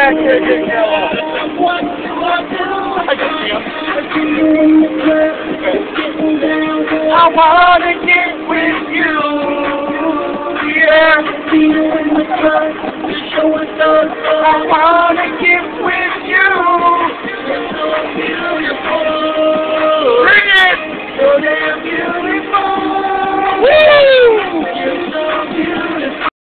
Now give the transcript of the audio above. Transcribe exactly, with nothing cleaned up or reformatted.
back here getting yellow. I can see him. I wanna get with you. Yeah. I wanna get with you.